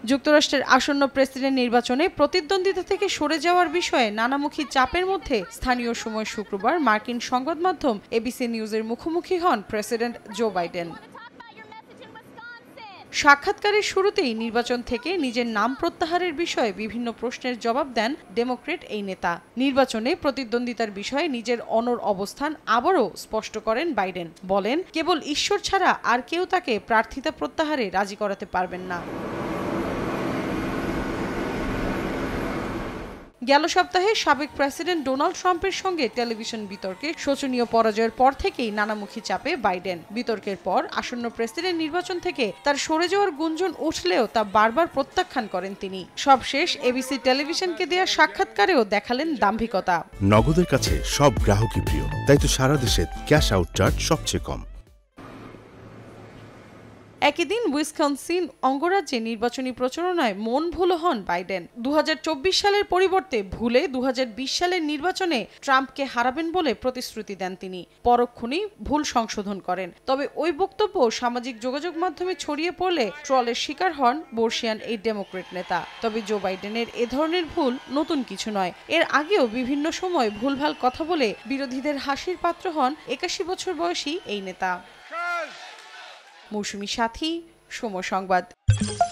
যুক্তরাষ্ট্রের আসন্ন প্রেসিডেন্ট নির্বাচনে প্রতিদ্বন্দ্বিতা থেকে সরে যাওয়ার বিষয়ে নানামুখী চাপের মধ্যে স্থানীয় সময় শুক্রবার মার্কিন সংবাদ মাধ্যম এবিসি নিউজের মুখোমুখি হন প্রেসিডেন্ট জো বাইডেন। সাক্ষাৎকারের শুরুতেই নির্বাচন থেকে নিজের নাম প্রত্যাহারের বিষয়ে বিভিন্ন প্রশ্নের জবাব দেন ডেমোক্রেট এই নেতা। নির্বাচনে প্রতিদ্বন্দ্বিতার বিষয়ে নিজের অনড় অবস্থান আবারও স্পষ্ট করেন বাইডেন। বলেন, কেবল ঈশ্বর ছাড়া আর কেউ তাকে প্রার্থিতা প্রত্যাহারে রাজি করাতে পারবেন না। গেল সপ্তাহে সাবেক প্রেসিডেন্ট ডোনাল্ড ট্রাম্পের সঙ্গে টেলিভিশন বিতর্কে শোচনীয় পরাজয়ের পর থেকেই নানামুখী চাপে বাইডেন। বিতর্কের পর আসন্ন প্রেসিডেন্ট নির্বাচন থেকে তার সরে যাওয়ার গুঞ্জন উঠলেও তা বারবার প্রত্যাখ্যান করেন তিনি। সবশেষ এবিসি টেলিভিশনকে দেয়া সাক্ষাৎকারেও দেখালেন দাম্ভিকতা। নগদের কাছে সব গ্রাহকই প্রিয়, তাই তো সারা দেশে ক্যাশ আউট চার্জ সবচেয়ে কম। একই দিন উইসকনসিন অঙ্গরাজ্যে নির্বাচনী প্রচারণায় মন ভুলো হন বাইডেন। 2024 সালের পরিবর্তে ভুলে 2020 সালের নির্বাচনে ট্রাম্পকে হারাবেন বলে প্রতিশ্রুতি দেন তিনি। পরক্ষণেই ভুল সংশোধন করেন। তবে ওই বক্তব্য সামাজিক যোগাযোগ মাধ্যমে ছড়িয়ে পড়লে ট্রলের শিকার হন বর্ষিয়ান এই ডেমোক্রেট নেতা। তবে জো বাইডেনের এ ধরনের ভুল নতুন কিছু নয়। এর আগেও বিভিন্ন সময় ভুলভাল কথা বলে বিরোধীদের হাসির পাত্র হন 81 বছর বয়সী এই নেতা। মৌসুমী সাথী, সময় সংবাদ।